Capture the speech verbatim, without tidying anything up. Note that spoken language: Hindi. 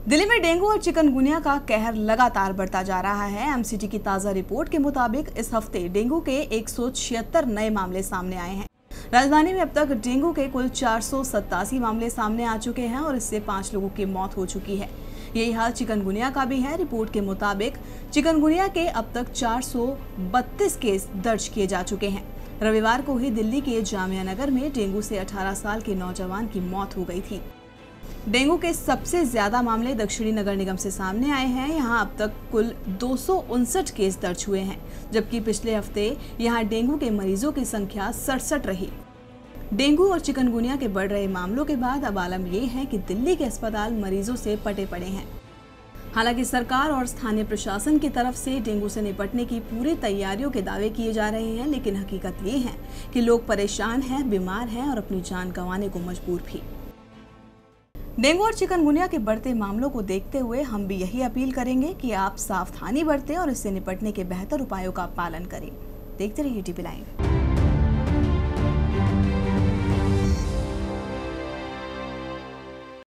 दिल्ली में डेंगू और चिकनगुनिया का कहर लगातार बढ़ता जा रहा है। एमसीटी की ताज़ा रिपोर्ट के मुताबिक इस हफ्ते डेंगू के एक सौ छिहत्तर नए मामले सामने आए हैं। राजधानी में अब तक डेंगू के कुल चार सौ सत्तासी मामले सामने आ चुके हैं और इससे पाँच लोगों की मौत हो चुकी है। यही हाल चिकनगुनिया का भी है। रिपोर्ट के मुताबिक चिकनगुनिया के अब तक चार सौ बत्तीस केस दर्ज किए जा चुके हैं। रविवार को ही दिल्ली के जामिया नगर में डेंगू से अठारह साल के नौजवान की मौत हो गई थी। डेंगू के सबसे ज्यादा मामले दक्षिणी नगर निगम से सामने आए हैं। यहां अब तक कुल दो सौ उनसठ केस दर्ज हुए हैं, जबकि पिछले हफ्ते यहां डेंगू के मरीजों की संख्या सड़सठ रही। डेंगू और चिकनगुनिया के बढ़ रहे मामलों के बाद अब आलम यह है कि दिल्ली के अस्पताल मरीजों से पटे पड़े हैं। हालांकि सरकार और स्थानीय प्रशासन की तरफ से डेंगू से निपटने की पूरी तैयारियों के दावे किए जा रहे हैं, लेकिन हकीकत ये है कि लोग परेशान हैं, बीमार हैं और अपनी जान गंवाने को मजबूर भी। डेंगू और चिकनगुनिया के बढ़ते मामलों को देखते हुए हम भी यही अपील करेंगे कि आप सावधानी बरतें और इससे निपटने के बेहतर उपायों का पालन करें। देखते रहिए टीवी लाइव।